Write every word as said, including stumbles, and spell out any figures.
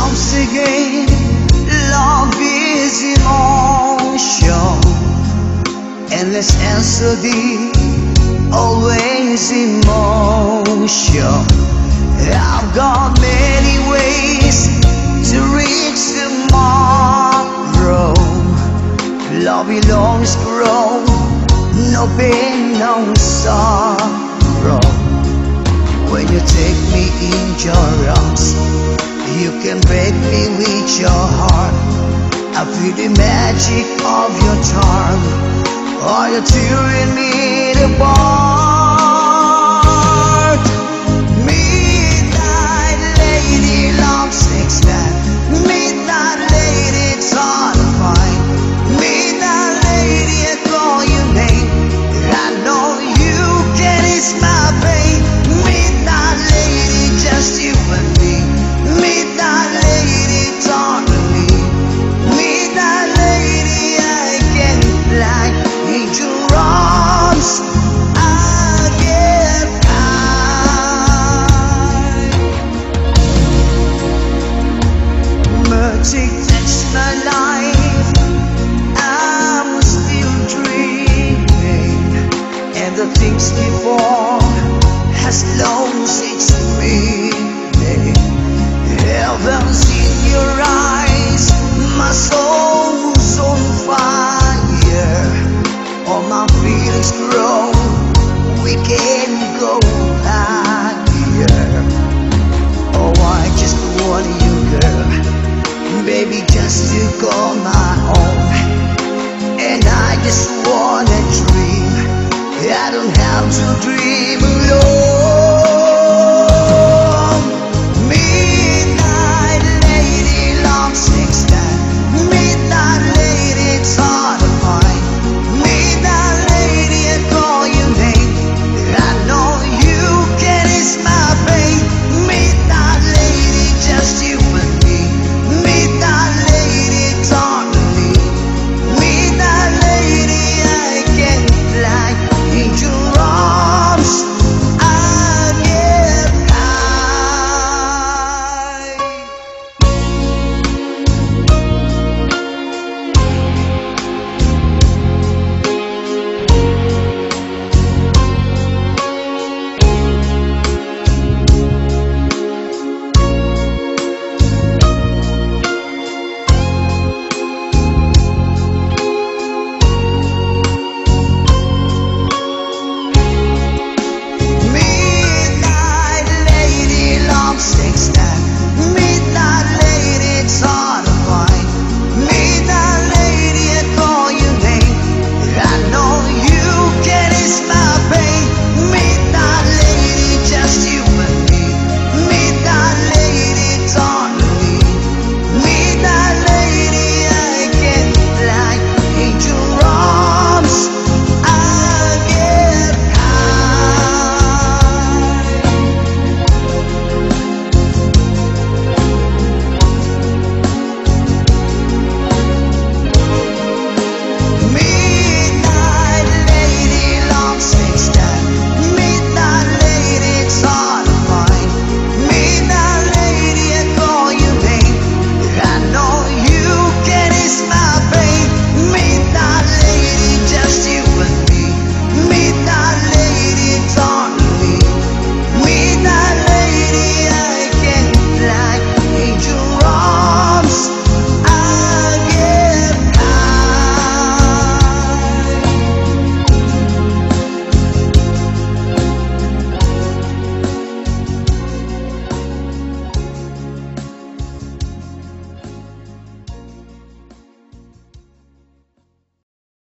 once again, love is emotion, endless and so deep, always emotion. I've got many ways to reach tomorrow. Love belongs grow, no pain, no sorrow. When you take me in your arms, you can break me with your heart. I feel the magic of your charm. Are you tearing me apart? Midnight lady, love six that. Midnight lady, it's hard to find. Midnight lady, I call your name. I know you can ease my pain. Midnight lady, just you and me. Midnight lady, talk to me. Midnight lady, I can fly in your arms. I get high. Magic